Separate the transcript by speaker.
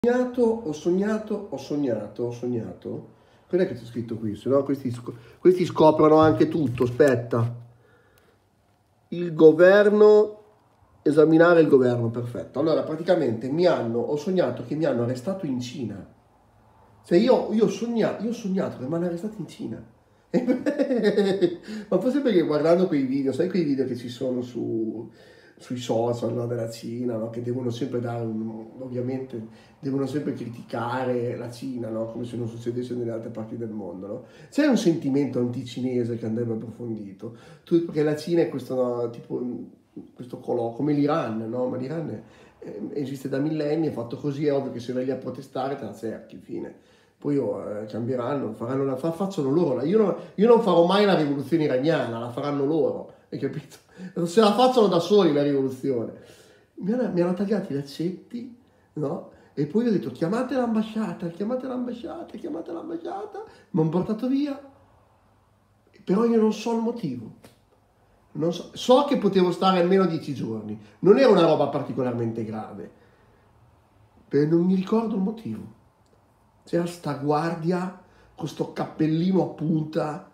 Speaker 1: Ho sognato. Cos'è che c'è scritto qui? Se no questi scoprono anche tutto. Aspetta. Il governo, esaminare il governo, perfetto. Allora, praticamente ho sognato che mi hanno arrestato in Cina. Cioè io ho sognato che mi hanno arrestato in Cina. Ma forse perché guardando quei video, sai quei video che ci sono sui social, no, della Cina, no, che devono sempre ovviamente, devono sempre criticare la Cina, no, come se non succedesse nelle altre parti del mondo, no? C'è un sentimento anticinese che andrebbe approfondito, perché la Cina è questo, no, tipo, questo come l'Iran, no? Ma l'Iran esiste da millenni, è fatto così, è ovvio che se vai lì a protestare te la cerchi, fine. Poi cambieranno, facciano loro. Io non farò mai la rivoluzione iraniana, la faranno loro, hai capito? Se la facciano da soli la rivoluzione. Mi hanno tagliati gli accetti, no? E poi ho detto chiamate l'ambasciata, chiamate l'ambasciata, chiamate l'ambasciata. Mi hanno portato via, però io non so il motivo. Non so che potevo stare almeno 10 giorni. Non era una roba particolarmente grave, però non mi ricordo il motivo. C'era sta guardia con sto cappellino a punta